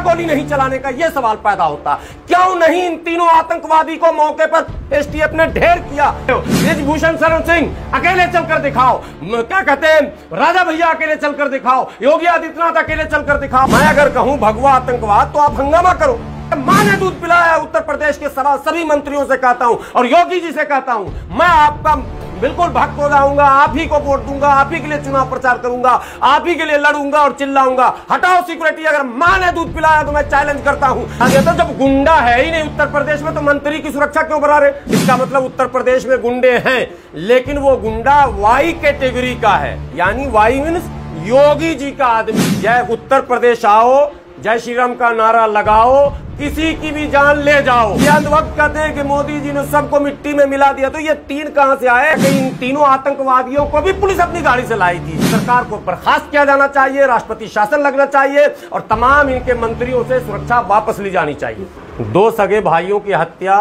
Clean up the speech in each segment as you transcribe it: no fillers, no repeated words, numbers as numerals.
गोली नहीं चलाने का यह सवाल पैदा होता। क्यों नहीं इन तीनों आतंकवादी को मौके पर एसटीएफ ने ढेर किया। ब्रिजभूषण शरण सिंह अकेले चलकर दिखाओ, क्या कहते हैं राजा भैया अकेले चलकर दिखाओ, योगी आदित्यनाथ अकेले चलकर दिखाओ। मैं अगर कहूं भगवा आतंकवाद तो आप हंगामा करो। मां ने दूध पिलाया उत्तर प्रदेश के सभी मंत्रियों से कहता हूं और योगी जी से कहता हूं, मैं आपका बिल्कुल भक्त हो जाऊंगा, आप ही को वोट दूंगा, आप ही के लिए चुनाव प्रचार करूंगा, आप ही के लिए लड़ूंगा और चिल्लाऊंगा हटाओ सिक्योरिटी। अगर मां ने दूध पिलाया तो मैं चैलेंज करता हूं। तो जब गुंडा है ही नहीं उत्तर प्रदेश में तो मंत्री की सुरक्षा क्यों बढ़ा रहे? इसका मतलब उत्तर प्रदेश में गुंडे हैं, लेकिन वो गुंडा वाई कैटेगरी का है, यानी वाई मीन्स योगी जी का आदमी। जय उत्तर प्रदेश आओ, जय श्री राम का नारा लगाओ, किसी की भी जान ले जाओ। ये अंधभक्त कहते हैं कि मोदी जी ने सबको मिट्टी में मिला दिया, तो ये तीन कहां से आए? कि इन तीनों आतंकवादियों को भी पुलिस अपनी गाड़ी से लाई थी। सरकार को बर्खास्त किया जाना चाहिए, राष्ट्रपति शासन लगना चाहिए और तमाम इनके मंत्रियों से सुरक्षा वापस ली जानी चाहिए। दो सगे भाइयों की हत्या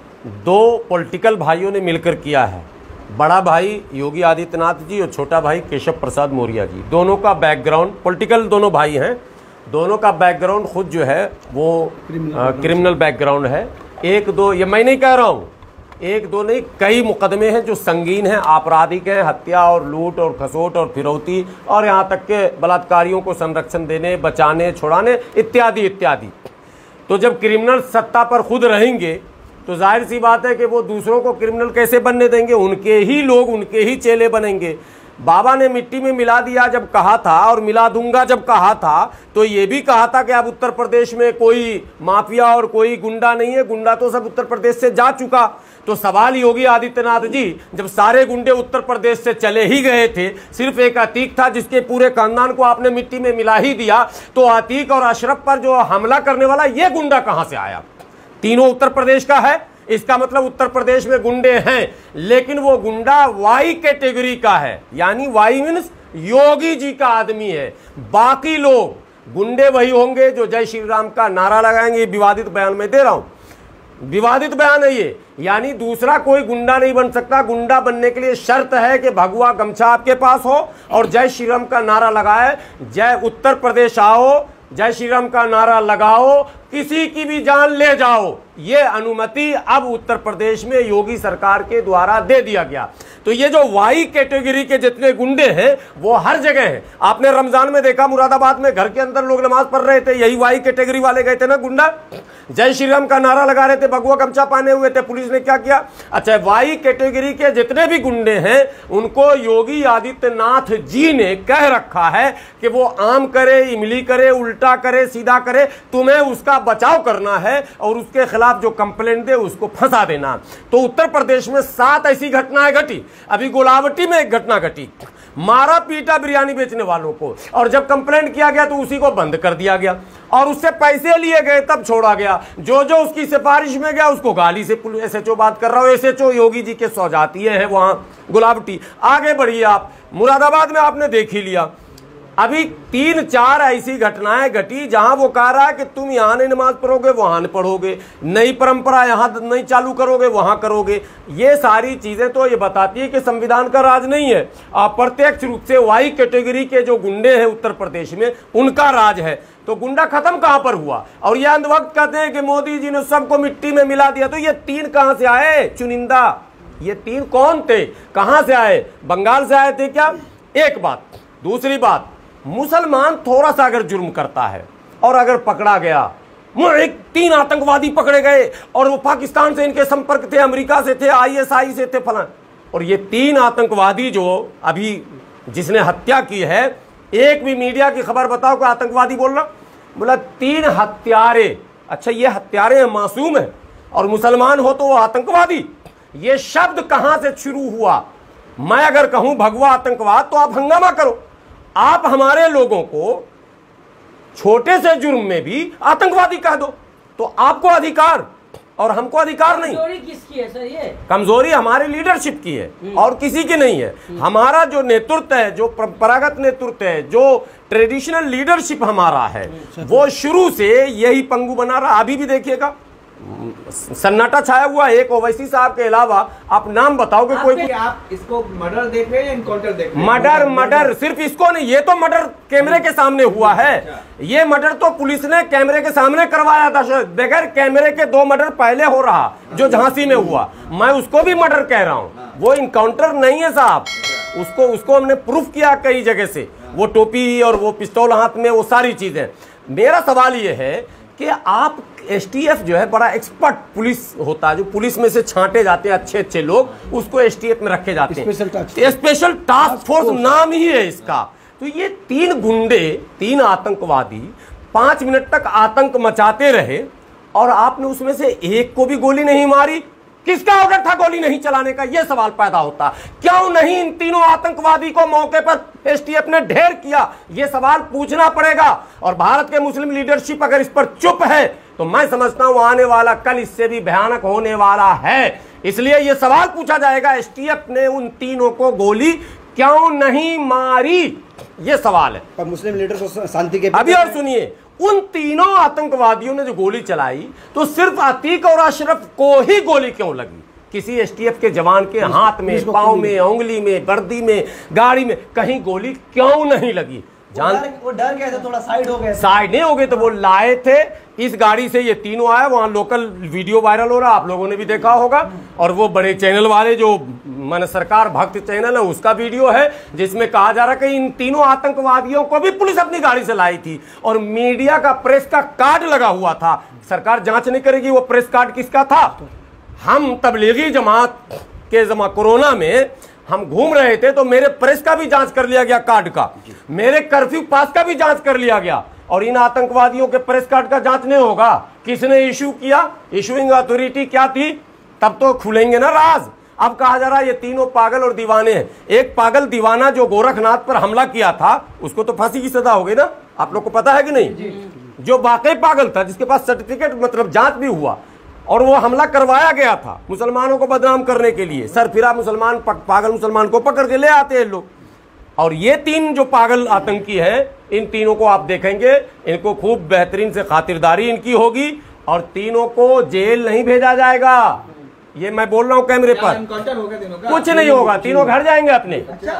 दो पॉलिटिकल भाइयों ने मिलकर किया है। बड़ा भाई योगी आदित्यनाथ जी और छोटा भाई केशव प्रसाद मौर्य जी। दोनों का बैकग्राउंड पॉलिटिकल, दोनों भाई हैं, दोनों का बैकग्राउंड खुद जो है वो क्रिमिनल बैकग्राउंड है। एक दो, ये मैं नहीं कह रहा हूँ, एक दो नहीं कई मुकदमे हैं जो संगीन हैं, आपराधिक हैं, हत्या और लूट और खसोट और फिरौती और यहाँ तक के बलात्कारियों को संरक्षण देने, बचाने, छुड़ाने इत्यादि इत्यादि। तो जब क्रिमिनल सत्ता पर खुद रहेंगे तो जाहिर सी बात है कि वो दूसरों को क्रिमिनल कैसे बनने देंगे? उनके ही लोग, उनके ही चेले बनेंगे। बाबा ने मिट्टी में मिला दिया जब कहा था और मिला दूंगा जब कहा था, तो ये भी कहा था कि अब उत्तर प्रदेश में कोई माफिया और कोई गुंडा नहीं है, गुंडा तो सब उत्तर प्रदेश से जा चुका। तो सवाल योगी आदित्यनाथ जी, जब सारे गुंडे उत्तर प्रदेश से चले ही गए थे, सिर्फ एक अतीक था जिसके पूरे खानदान को आपने मिट्टी में मिला ही दिया, तो अतीक और अशरफ पर जो हमला करने वाला ये गुंडा कहां से आया? तीनों उत्तर प्रदेश का है, इसका मतलब उत्तर प्रदेश में गुंडे हैं, लेकिन वो गुंडा वाई कैटेगरी का है, यानी वाई मीन्स योगी जी का आदमी है। बाकी लोग गुंडे वही होंगे जो जय श्री राम का नारा लगाएंगे। विवादित बयान में दे रहा हूं, विवादित बयान है ये, यानी दूसरा कोई गुंडा नहीं बन सकता। गुंडा बनने के लिए शर्त है कि भगवा गमछा आपके पास हो और जय श्री राम का नारा लगाए, जय उत्तर प्रदेश आओ, जय श्री राम का नारा लगाओ, किसी की भी जान ले जाओ। ये अनुमति अब उत्तर प्रदेश में योगी सरकार के द्वारा दे दिया गया। तो ये जो वाई कैटेगरी के जितने गुंडे हैं वो हर जगह हैं। आपने रमजान में देखा मुरादाबाद में घर के अंदर लोग नमाज पढ़ रहे थे, यही वाई कैटेगरी वाले गए थे ना गुंडा, जय श्री राम का नारा लगा रहे थे, भगवा गमछा पहने हुए थे, पुलिस ने क्या किया? अच्छा, वाई कैटेगरी के जितने भी गुंडे हैं उनको योगी आदित्यनाथ जी ने कह रखा है कि वो आम करे, इमली करे, उल्टा करे, सीधा करे, तुम्हें उसका बचाव करना है और उसके खिलाफ जो कंप्लेंट दे उसको फंसा देना। तो उत्तर प्रदेश में 7 ऐसी घटनाएं घटी। अभी गोलावटी में एक घटना घटी, मारा पीटा बिरयानी बेचने वालों को, और जब कंप्लेंट किया गया तो उसी को बंद कर दिया गया और उससे पैसे लिए गए तब छोड़ा गया। जो जो उसकी सिफारिश में गया उसको गाली से एसएचओ बात कर रहा हूं, एसएचओ योगी जी के सौजातीय है वहां गुलावटी। आगे बढ़िए आप, मुरादाबाद में आपने देख ही लिया। अभी 3-4 ऐसी घटनाएं घटी जहां वो कह रहा है कि तुम यहां नहीं नमाज पढ़ोगे वहां नहीं पढ़ोगे, नई परंपरा यहां नहीं चालू करोगे वहां करोगे। ये सारी चीजें तो ये बताती है कि संविधान का राज नहीं है, अप्रत्यक्ष रूप से वाई कैटेगरी के जो गुंडे हैं उत्तर प्रदेश में उनका राज है। तो गुंडा खत्म कहां पर हुआ? और ये अंधभक्त कहते हैं कि मोदी जी ने सबको मिट्टी में मिला दिया, तो ये 3 कहां से आए? चुनिंदा, ये 3 कौन थे, कहां से आए? बंगाल से आए थे क्या? एक बात। दूसरी बात, मुसलमान थोड़ा सा अगर जुर्म करता है और अगर पकड़ा गया, 3 आतंकवादी पकड़े गए और वो पाकिस्तान से इनके संपर्क थे, अमेरिका से थे, आईएसआई से थे, फलां, और ये 3 आतंकवादी जो अभी जिसने हत्या की है, एक भी मीडिया की खबर बताओ कि आतंकवादी बोल रहा? बोला 3 हत्यारे। अच्छा, ये हत्यारे मासूम है और मुसलमान हो तो वो आतंकवादी? ये शब्द कहां से शुरू हुआ? मैं अगर कहूं भगवा आतंकवाद तो आप हंगामा करो। आप हमारे लोगों को छोटे से जुर्म में भी आतंकवादी कह दो, तो आपको अधिकार और हमको अधिकार नहीं। कमजोरी किसकी है सर? ये कमजोरी हमारी लीडरशिप की है और किसी की नहीं है। हमारा जो नेतृत्व है, जो परंपरागत नेतृत्व है, जो ट्रेडिशनल लीडरशिप हमारा है, वो शुरू से यही पंगु बना रहा। अभी भी देखिएगा सन्नाटा छाया हुआ है। एक ओवैसी साहब के अलावा आप नाम बताओ कि कोई आप इसको मर्डर देख रहे हैं या इनकाउंटर देख रहे हैं? मर्डर सिर्फ इसको नहीं, ये तो मर्डर कैमरे के सामने हुआ है। ये मर्डर तो पुलिस ने कैमरे के सामने करवाया था। बगैर कैमरे के 2 मर्डर पहले हो रहा, जो झांसी में हुआ, मैं उसको भी मर्डर कह रहा हूँ। वो इनकाउंटर नहीं है साहब, उसको हमने प्रूफ किया कई जगह से। वो टोपी और वो पिस्तौल हाथ में, वो सारी चीजें। मेरा सवाल ये है कि आप एसटीएफ जो है बड़ा एक्सपर्ट पुलिस होता है, जो पुलिस में से छांटे जाते हैं अच्छे लोग, उसको एसटीएफ में रखे जाते हैं। स्पेशल टास्क फोर्स नाम ही है इसका। तो ये 3 गुंडे, 3 आतंकवादी 5 मिनट तक आतंक मचाते रहे और आपने उसमें से एक को भी गोली नहीं मारी। किसका ऑर्डर था गोली नहीं चलाने का? यह सवाल पैदा होता। क्यों नहीं इन तीनों आतंकवादी को मौके पर एसटीएफ ने ढेर किया? यह सवाल पूछना पड़ेगा। और भारत के मुस्लिम लीडरशिप अगर इस पर चुप है तो मैं समझता हूं आने वाला कल इससे भी भयानक होने वाला है। इसलिए यह सवाल पूछा जाएगा, एसटीएफ ने उन तीनों को गोली क्यों नहीं मारी? यह सवाल है। पर मुस्लिम लीडर को शांति के अभी और सुनिए, उन तीनों आतंकवादियों ने जो गोली चलाई तो सिर्फ अतीक और अशरफ को ही गोली क्यों लगी? किसी एसटीएफ के जवान के हाथ में, पांव में, उंगली में, वर्दी में, गाड़ी में कहीं गोली क्यों नहीं लगी? वो डर गए थे, थोड़ा साइड हो गए। साइड नहीं हो गए तो वो लाए थे इस गाड़ी से। ये तीनों आए, वहां लोकल वीडियो वायरल हो रहा, आप लोगों ने भी देखा होगा। और वो बड़े चैनल वाले जो मन सरकार भक्त चैनल है, उसका वीडियो है जिसमें कहा जा रहा है कि इन तीनों आतंकवादियों को भी पुलिस अपनी गाड़ी से लाई थी और मीडिया का प्रेस का कार्ड लगा हुआ था। सरकार जांच नहीं करेगी वो प्रेस कार्ड किसका था? हम तबलीगी जमात के कोरोना में हम घूम रहे थे तो मेरे प्रेस का भी जांच कर लिया गया, कार्ड का, मेरे कर्फ्यू पास का भी जांच कर लिया गया। और इन आतंकवादियों के प्रेस कार्ड का जांच नहीं होगा? किसने इशू किया? इशूइंग अथॉरिटी क्या थी? तब तो खुलेंगे ना राज। अब कहा जा रहा है ये तीनों पागल और दीवाने हैं। एक पागल दीवाना जो गोरखनाथ पर हमला किया था उसको तो फांसी की सजा हो गई ना, आप लोग को पता है कि नहीं? जो वाकई पागल था, जिसके पास सर्टिफिकेट मतलब जांच भी हुआ और वो हमला करवाया गया था मुसलमानों को बदनाम करने के लिए, सरफिरा मुसलमान पागल मुसलमान को पकड़ के ले आते हैं लोग। और ये 3 जो पागल आतंकी हैं, इन तीनों को आप देखेंगे, इनको खूब बेहतरीन से खातिरदारी इनकी होगी और तीनों को जेल नहीं भेजा जाएगा। ये मैं बोल रहा हूँ कैमरे पर। कुछ नहीं होगा, तीनों घर जाएंगे, अपने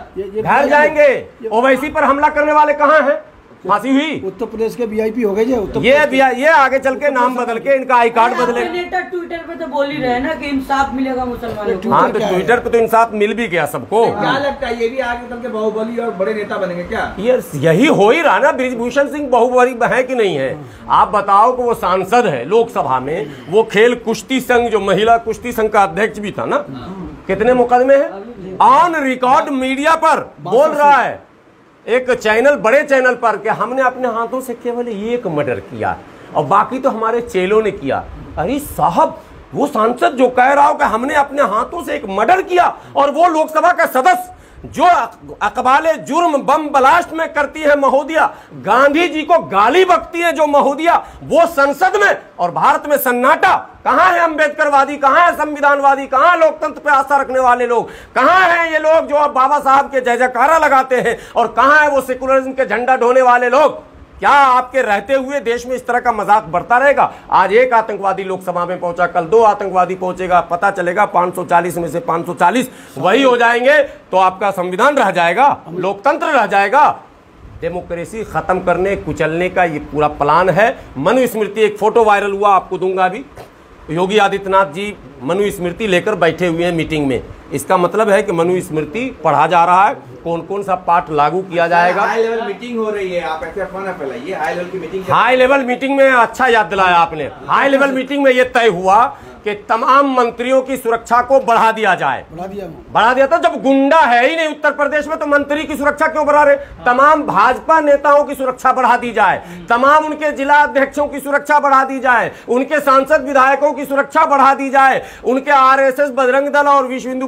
घर जाएंगे। ओवैसी पर हमला करने वाले कहाँ हैं? फांसी हुई। उत्तर प्रदेश के वीआईपी हो गए ये आगे चल के नाम बदल के इनका आई कार्ड बदले। ट्विटर पे तो बोल ही रहे ना कि इंसाफ मिलेगा मुसलमानों को। हाँ, तो ट्विटर पे तो इंसाफ मिल भी गया सबको। क्या लगता है ये भी आगे चल के बाहुबली और बड़े नेता बनेंगे क्या? यही हो ही रहा ना। बृजभूषण सिंह बाहुबली है कि नहीं है? आप बताओ कि वो सांसद है लोकसभा में, वो खेल कुश्ती संघ, जो महिला कुश्ती संघ का अध्यक्ष भी था ना, कितने मुकदमे हैं? ऑन रिकॉर्ड मीडिया पर बोल रहा है एक चैनल, बड़े चैनल पर, कि हमने अपने हाथों से केवल 1 मर्डर किया और बाकी तो हमारे चेलों ने किया। अरे साहब, वो सांसद जो कह रहा हो कि हमने अपने हाथों से 1 मर्डर किया और वो लोकसभा का सदस्य जो अकबाले जुर्म बम ब्लास्ट में करती है महोदया, गांधी जी को गाली बकती है जो महोदया, वो संसद में, और भारत में सन्नाटा। कहां है अम्बेडकरवादी? कहां है संविधानवादी? कहां है लोकतंत्र पे आस्था रखने वाले लोग? कहां है ये लोग जो अब बाबा साहब के जय जयकारा लगाते हैं? और कहां है वो सेकुलरिज्म के झंडा ढोने वाले लोग? क्या आपके रहते हुए देश में इस तरह का मजाक बढ़ता रहेगा? आज 1 आतंकवादी लोकसभा में पहुंचा, कल 2 आतंकवादी पहुंचेगा, पता चलेगा 540 में से 540 वही हो जाएंगे, तो आपका संविधान रह जाएगा, लोकतंत्र रह जाएगा। डेमोक्रेसी खत्म करने, कुचलने का ये पूरा प्लान है। मनुस्मृति, एक फोटो वायरल हुआ, आपको दूंगा अभी। योगी आदित्यनाथ जी मनुस्मृति लेकर बैठे हुए हैं मीटिंग में। इसका मतलब है कि मनुस्मृति पढ़ा जा रहा है, कौन कौन सा पाठ लागू किया जाएगा। हाई लेवल मीटिंग हो रही है, आप ऐसे अफवाह ना फैलाइए। हाई लेवल की मीटिंग, हाई लेवल मीटिंग में, अच्छा याद दिलाया आपने। हाई लेवल मीटिंग में यह तय हुआ कि तमाम मंत्रियों की सुरक्षा को बढ़ा दिया जाए। बढ़ा दिया था। जब गुंडा है ही नहीं उत्तर प्रदेश में तो मंत्री की सुरक्षा क्यों बढ़ा रहे? तमाम भाजपा नेताओं की सुरक्षा बढ़ा दी जाए, तमाम उनके जिला अध्यक्षों की सुरक्षा बढ़ा दी जाए, उनके सांसद विधायकों की सुरक्षा बढ़ा दी जाए, उनके आरएसएस, बजरंग दल और विश्व हिंदू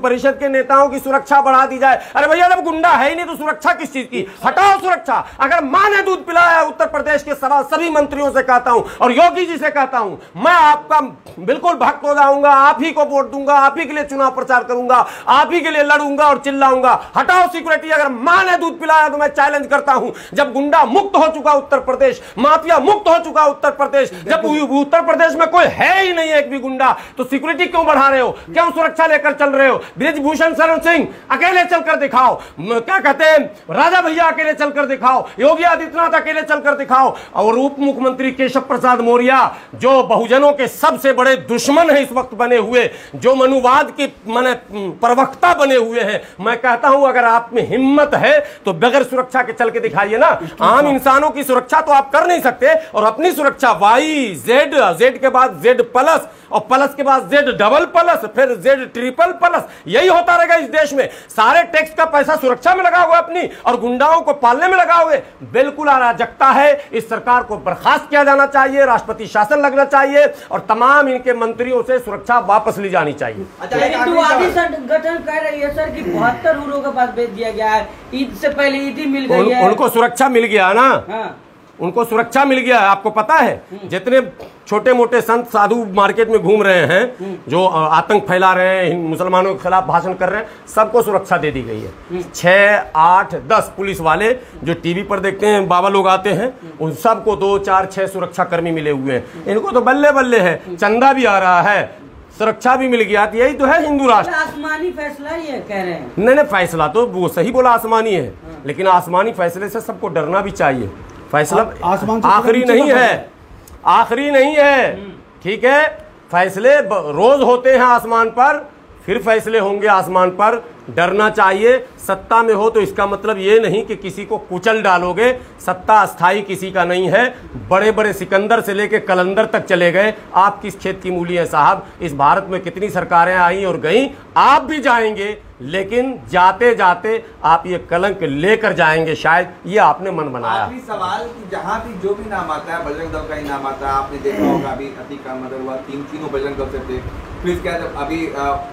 परिषद के नेताओं की सुरक्षा बढ़ा दी जाए। अरे भैया जब गुंडा है ही नहीं तो सुरक्षा किस चीज की, हटाओ सुरक्षा। अगर मां ने दूध पिलाया उत्तर प्रदेश के सभी मंत्रियों से कहता हूं और योगी जी से कहता हूं, मैं आपका बिल्कुल भक्त हो जाऊंगा, आप ही को वोट दूंगा, आप ही के लिए चुनाव प्रचार करूंगा, आप ही के लिए लड़ूंगा और चिल्लाऊंगा, हटाओ सिक्योरिटी। अगर मां ने दूध पिलाया तो मैं चैलेंज करता हूं, जब गुंडा मुक्त हो चुका उत्तर प्रदेश, माफिया मुक्त हो चुका उत्तर प्रदेश, जब उत्तर प्रदेश में कोई है ही नहीं एक भी गुंडा, तो सिक्योरिटी क्यों बढ़ा रहे हो, क्यों सुरक्षा लेकर चल रहे हो? ब्रिजभूषण शरण सिंह अकेले चलकर दिखाओ, क्या कहते हैं राजा भैया अकेले चलकर दिखाओ, योगी आदित्यनाथ अकेले चलकर दिखाओ, और उप मुख्यमंत्री केशव प्रसाद मौर्य जो बहुजनों के सबसे बड़े दुश्मन है इस वक्त बने हुए, जो मनुवाद के माने प्रवक्ता बने हुए हैं, मैं कहता हूं अगर आप में हिम्मत है तो बगैर सुरक्षा के चल के दिखाइए ना। आम इंसानों की सुरक्षा तो आप कर नहीं सकते, और अपनी सुरक्षा वाई जेड, जेड के बाद जेड प्लस, और प्लस के बाद जेड डबल प्लस, फिर जेड ट्रिपल प्लस, यही होता रहेगा इस देश में। सारे टैक्स का पैसा सुरक्षा में लगाओगे अपनी, और गुंडाओं को पालने में लगाओगे। बिल्कुल अराजकता है। इस सरकार को बर्खास्त किया जाना चाहिए, राष्ट्रपति शासन लगना चाहिए, और तमाम इनके मंत्रियों से सुरक्षा वापस ली जानी चाहिए। हिंदुवादी संगठन कह रही है सर कि 72 हुरों के पास भेज दिया गया है, ईद से पहले ईद ही मिल गई है। उनको सुरक्षा मिल गया ना। हाँ। उनको सुरक्षा मिल गया है। आपको पता है जितने छोटे मोटे संत साधु मार्केट में घूम रहे हैं, जो आतंक फैला रहे हैं, मुसलमानों के खिलाफ भाषण कर रहे हैं, सबको सुरक्षा दे दी गई है। 6, 8, 10 पुलिस वाले जो टीवी पर देखते हैं, बाबा लोग आते हैं, उन सबको 2, 4, 6 सुरक्षा कर्मी मिले हुए हैं। इनको तो बल्ले बल्ले है, चंदा भी आ रहा है, सुरक्षा भी मिल गया। यही तो है हिंदू राष्ट्र। आसमानी फैसला ही है कह रहे हैं। नहीं, फैसला तो वो सही बोला, आसमानी है, लेकिन आसमानी फैसले से सबको डरना भी चाहिए। फैसला आखिरी नहीं है, आखिरी नहीं है, ठीक है। फैसले रोज होते हैं आसमान पर, फिर फैसले होंगे आसमान पर। डरना चाहिए। सत्ता में हो तो इसका मतलब ये नहीं कि किसी को कुचल डालोगे। सत्ता अस्थाई किसी का नहीं है। बड़े बड़े सिकंदर से लेके कलंदर तक चले गए। आप किस खेत की मूली है साहब? इस भारत में कितनी सरकारें आई और गई, आप भी जाएंगे, लेकिन जाते जाते आप ये कलंक लेकर जाएंगे शायद, ये आपने मन बनाया। आखिरी सवाल कि जहाँ भी जो भी नाम आता है, बजरंग दल का ही नाम आता है। आपने देखा होगा अभी अतीक का मर्डर हुआ, तीनों बजरंग दल से थे। फिर क्या अभी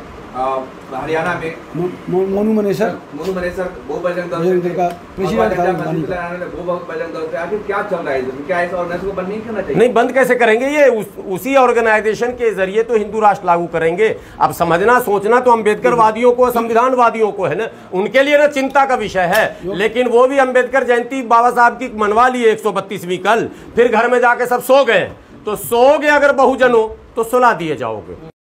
हरियाणा में मोनू मनेसर वो बजरंग दल का वो बजरंग दल से। आखिर क्या चल रहा है? क्या ऐसा ऑर्गेनाइजेशन को बंद नहीं करना चाहिए? नहीं, बंद कैसे करेंगे? ये उसी ऑर्गेनाइजेशन के जरिए तो हिंदू राष्ट्र लागू करेंगे। अब समझना सोचना तो अम्बेडकर वादियों को, संविधान वादियों को है ना, उनके लिए ना चिंता का विषय है। लेकिन वो भी अम्बेडकर जयंती बाबा साहब की मनवा ली 132वीं कल, फिर घर में जाके सब सो गए। तो सो गए अगर बहुजनों तो सुला दिए जाओगे।